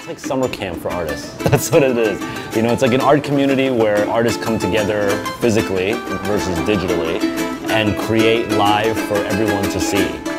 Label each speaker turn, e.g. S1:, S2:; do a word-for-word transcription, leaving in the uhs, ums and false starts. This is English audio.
S1: It's like summer camp for artists. That's what it is. You know, it's like an art community where artists come together physically versus digitally and create live for everyone to see.